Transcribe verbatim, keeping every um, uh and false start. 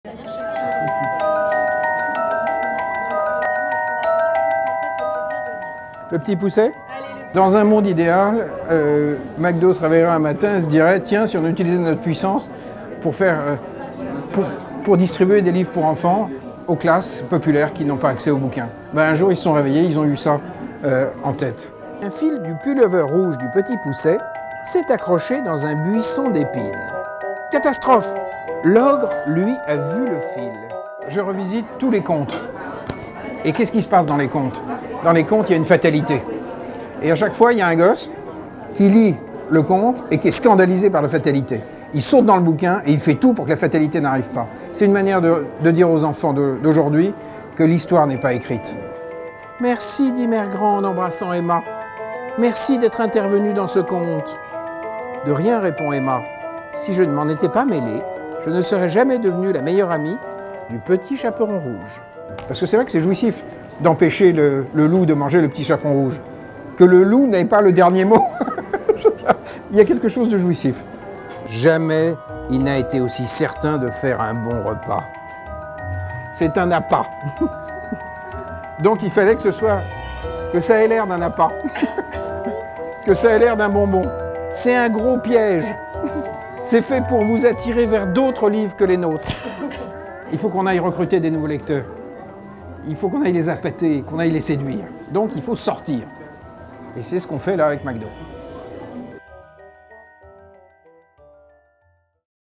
Le petit Pousset? Dans un monde idéal, euh, McDo se réveillerait un matin et se dirait « Tiens, si on utilisait notre puissance pour, faire, euh, pour, pour distribuer des livres pour enfants aux classes populaires qui n'ont pas accès aux bouquins. » Ben, un jour, ils se sont réveillés, ils ont eu ça euh, en tête. Un fil du pullover rouge du petit Pousset s'est accroché dans un buisson d'épines. Catastrophe! L'ogre, lui, a vu le fil. Je revisite tous les contes. Et qu'est-ce qui se passe dans les contes? Dans les contes, il y a une fatalité. Et à chaque fois, il y a un gosse qui lit le conte et qui est scandalisé par la fatalité. Il saute dans le bouquin et il fait tout pour que la fatalité n'arrive pas. C'est une manière de, de dire aux enfants d'aujourd'hui que l'histoire n'est pas écrite. Merci, dit Mère Grand en embrassant Emma. Merci d'être intervenue dans ce conte. De rien, répond Emma. Si je ne m'en étais pas mêlée, je ne serais jamais devenue la meilleure amie du petit chaperon rouge. Parce que c'est vrai que c'est jouissif d'empêcher le, le loup de manger le petit chaperon rouge. Que le loup n'ait pas le dernier mot. Il y a quelque chose de jouissif. Jamais il n'a été aussi certain de faire un bon repas. C'est un appât. Donc il fallait que ce soit, que ça ait l'air d'un appât. Que ça ait l'air d'un bonbon. C'est un gros piège. C'est fait pour vous attirer vers d'autres livres que les nôtres. Il faut qu'on aille recruter des nouveaux lecteurs. Il faut qu'on aille les appâter, qu'on aille les séduire. Donc il faut sortir. Et c'est ce qu'on fait là avec McDo.